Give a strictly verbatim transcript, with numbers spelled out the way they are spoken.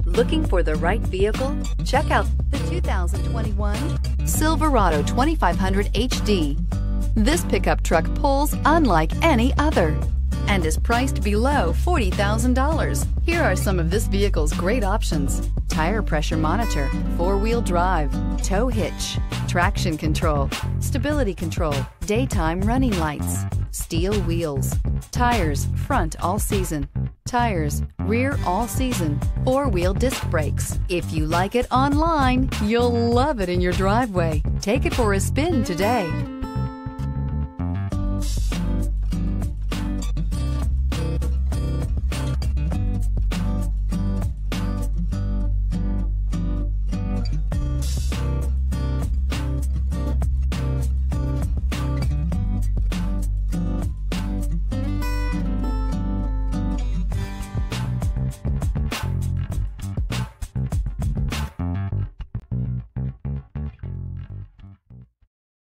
Looking for the right vehicle? Check out the two thousand twenty-one Silverado twenty-five hundred H D. This pickup truck pulls unlike any other and is priced below forty thousand dollars. Here are some of this vehicle's great options: tire pressure monitor, four-wheel drive, tow hitch, traction control, stability control, daytime running lights, steel wheels, tires front all season, tires rear all season, four-wheel disc brakes. If you like it online, you'll love it in your driveway. Take it for a spin today.